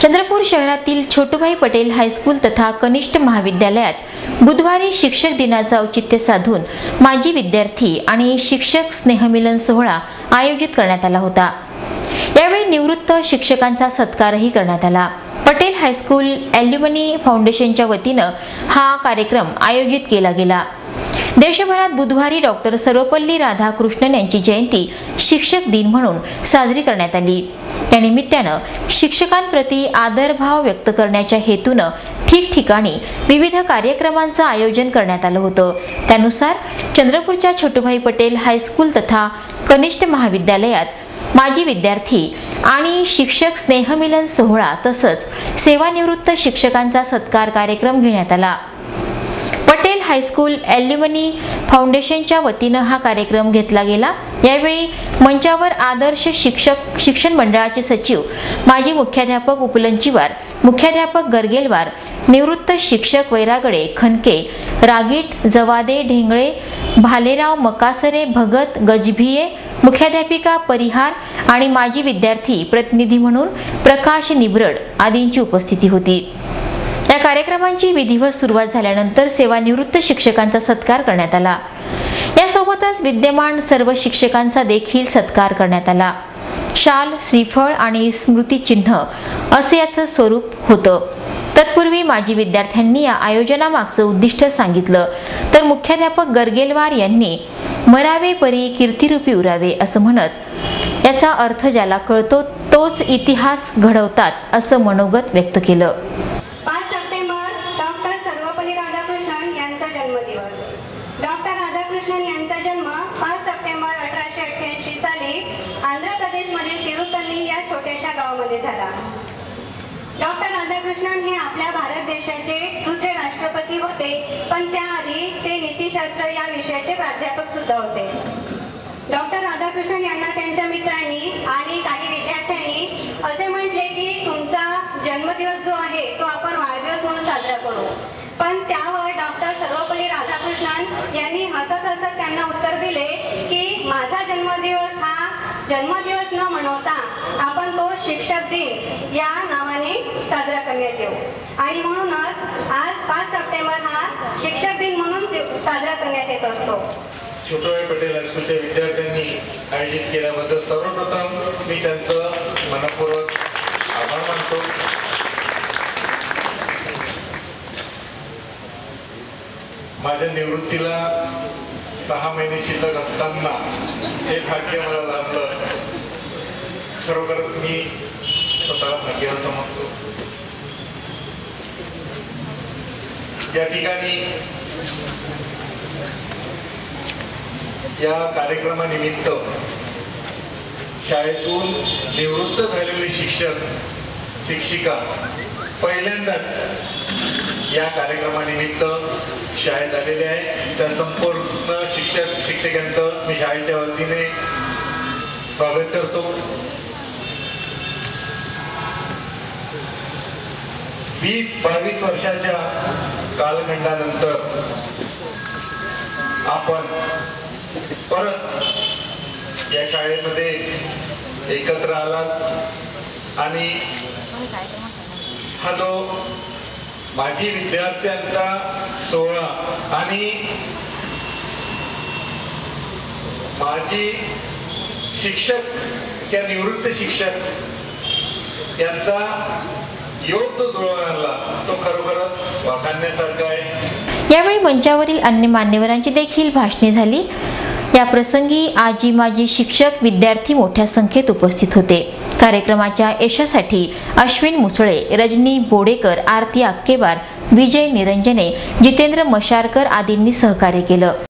चंद्रपूर शहरातील छोटूभाई पटेल हायस्कूल तथा कनिष्ठ महाविद्यालयात बुधवारी शिक्षक दिनाचे औचित्य साधून माजी विद्यार्थी आणि शिक्षक स्नेहमिलन सोहळा आयोजित करण्यात आला होता। यावेळी निवृत्त शिक्षकांचा सत्कारही करण्यात आला। पटेल हायस्कूल ॲल्युमनी फाउंडेशनच्या वतीने हा कार्यक्रम आयोजित केला गेला। देशभरात बुधवारी डॉक्टर सर्वपल्ली राधाकृष्णन यांची जयंती शिक्षक दिन म्हणून साजरी करण्यात आली। त्या निमित्ताने शिक्षकांप्रती आदरभाव व्यक्त करण्याच्या हेतूने ठिकठिकाणी विविध कार्यक्रमांचे आयोजन करण्यात आले होते। त्यानुसार चंद्रपूरच्या छोटूभाई पटेल हायस्कूल तथा कनिष्ठ महाविद्यालयात माजी विद्यार्थी आणि शिक्षक स्नेहमिलन सोहळा तसंच सेवानिवृत्त शिक्षकांचा सत्कार कार्यक्रम घेण्यात आला। पटेल हायस्कूल ॲल्युमनी फाउंडेशनच्या वतीने हा कार्यक्रम घेतला गेला। यावेळी मंचावर आदर्श शिक्षण मंडळाचे सचिव माजी मुख्याध्यापक उपलंचीवार, मुख्याध्यापक गरगेलवार, निवृत्त शिक्षक वैरागडे, खनके, रागीट, जवादे, ढेंगळे, भालेराव, मकासरे, भगत, गजभिये, मुख्याध्यापिका परिहार आणि माजी विद्यार्थी प्रतिनिधी म्हणून प्रकाश निबरड आदींची उपस्थिती होती। या कार्यक्रमांची विधिवत सुरुवात झाल्यानंतर सेवानिवृत्त शिक्षकांचा सत्कार करण्यात आला। यासोबतच विद्यमान सर्व शिक्षकांचा देखील सत्कार करण्यात आला। शाल, श्रीफळ आणि स्मृती चिन्ह असे याचे स्वरूप होतं। तत्पूर्वी माजी विद्यार्थ्यांनी या आयोजनामागचं उद्दिष्ट सांगितलं, तर मुख्याध्यापक गरगेलवार यांनी मरावे परी कीर्तिरूपी उरावे असं म्हणत याचा अर्थ ज्याला कळतो तोच इतिहास घडवतात असं मनोगत व्यक्त केलं। 5 सप्टेंबर डॉक्टर सर्वपल्ली राधाकृष्णन यांचा जन्मदिवस। डॉक्टर राधाकृष्णन यांचा जन्म 5 सप्टेंबर 1888 साली आंध्र प्रदेशमधील तिरुपल्ली या छोट्याशा गावामध्ये झाला। डॉक्टर राधाकृष्णन हे आपल्या भारत देशाचे दुसरे राष्ट्रपती होते, पण त्याआधी ते नीतिशास्त्र या विषयाचे प्राध्यापक सुद्धा होते। डॉक्टर राधाकृष्णन यांना त्यांच्या मित्रांनी आणि काही विद्यार्थ्यांनी असे म्हटले की तुमचा जन्मदिवस जो आहे तो आपण वाढदिवस म्हणून साजरा करू, पण त्यावर डॉक्टर सर्वपल्ली राधाकृष्णन यांनी हसत हसत त्यांना उत्तर दिले की माझा जन्मदिवस हा जन्मदिवस न मनवता आपण तो शिक्षक दिन या नावाने साजरा करण्यात येऊ, आणि म्हणूनच आज 5 सप्टेंबर हा शिक्षक दिन म्हणून साजरा करण्यात येत असतो। छोटूभाई पटेल हायस्कूलच्या विद्यार्थ्यांनी आयोजित केल्याबद्दल सर्वप्रथम मी त्यांचं मनपूर्वक आभार मानतो। माझ्या निवृत्तीला 6 महिने शिल्लक असताना हे भाग्य मला लाभलं। खरोखरच मी स्वतःला भाग्यवान समजतो। या ठिकाणी या कार्यक्रमानिमित्त शाळेतून निवृत्त झालेले शिक्षक शिक्षिका पहिल्यांदाच या कार्यक्रमानिमित्त शाळेत आलेले आहे। त्या संपूर्ण शिक्षक शिक्षकांचं मी शाळेच्या वतीने स्वागत करतो। 20-22 वर्षाच्या कालखंडानंतर आपण परत या शाळेमध्ये एकत्र आलात आणि हा जो माजी विद्यार्थ्यांचा सोहळा आणि माजी शिक्षक त्या निवृत्त शिक्षक यांचा योग जो जुळवून आणला तो खरोखरच वाखाणण्यासारखा आहे। यावेळी मंचावरील अन्य मान्यवरांची देखील भाषणे झाली। या प्रसंगी आजी माजी शिक्षक विद्यार्थी मोठ्या संख्येत उपस्थित होते। कार्यक्रमाच्या यशासाठी अश्विन मुसळे, रजनी बोडेकर, आरती अक्केबार, विजय निरंजने, जितेंद्र मशारकर आदींनी सहकार्य केलं।